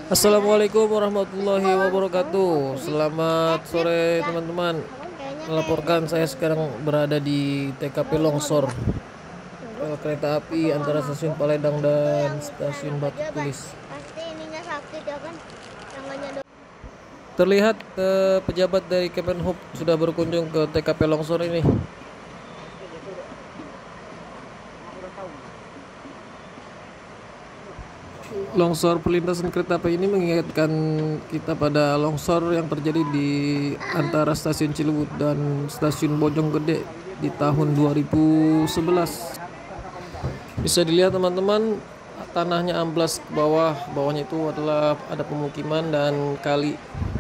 Assalamualaikum warahmatullahi wabarakatuh. Selamat sore teman-teman. Melaporkan saya sekarang berada di TKP longsor kereta api antara stasiun Paledang dan stasiun Batu Tulis. Terlihat pejabat dari Kemenhub sudah berkunjung ke TKP longsor ini. Longsor perlintasan kereta api ini mengingatkan kita pada longsor yang terjadi di antara stasiun Cilebut dan stasiun Bojonggede di tahun 2011. Bisa dilihat teman-teman, tanahnya amblas ke bawah. Bawahnya itu adalah ada pemukiman dan kali.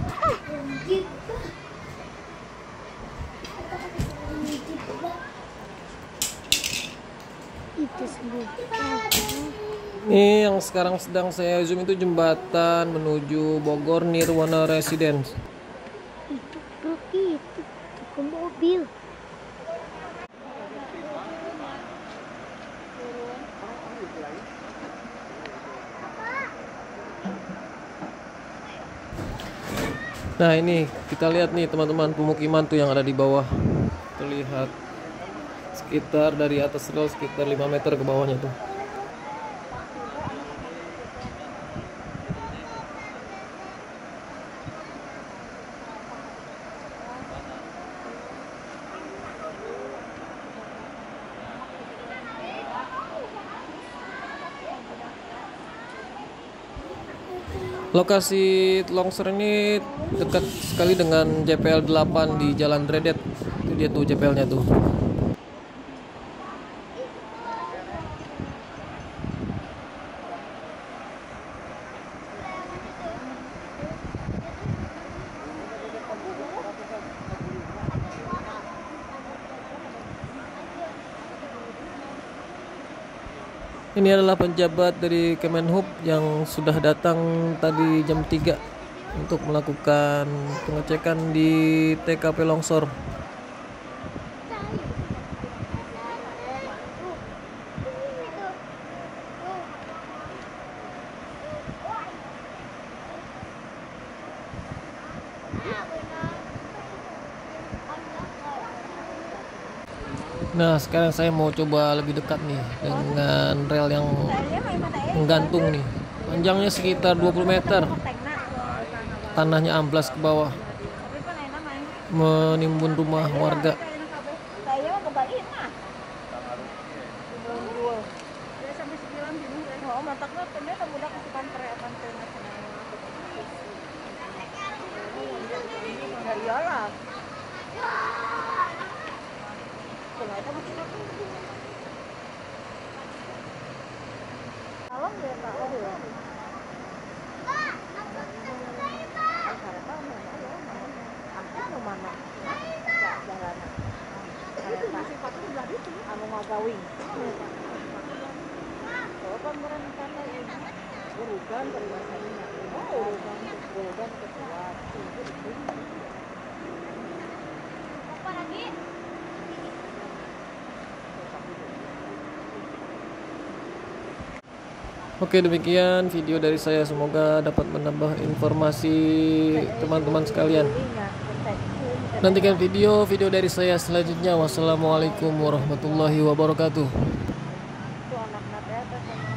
Ini yang sekarang sedang saya zoom itu jembatan menuju Bogor Nirwana Residence. Itu truk itu ke mobil. Nah ini kita lihat nih teman-teman, pemukiman tuh yang ada di bawah. Terlihat sekitar dari atas rel sekitar 5 meter ke bawahnya tuh. Lokasi longsor ini dekat sekali dengan JPL 8 di Jalan Dredet. Itu dia tuh JPL-nya tuh. Ini adalah penjabat dari Kemenhub yang sudah datang tadi jam 3 untuk melakukan pengecekan di TKP longsor. Nah, sekarang saya mau coba lebih dekat nih dengan rel yang menggantung nih. Panjangnya sekitar 20 meter. Tanahnya amblas ke bawah, menimbun rumah warga. Oke, demikian video dari saya, semoga dapat menambah informasi teman-teman sekalian. Nantikan video dari saya selanjutnya. Wassalamualaikum warahmatullahi wabarakatuh.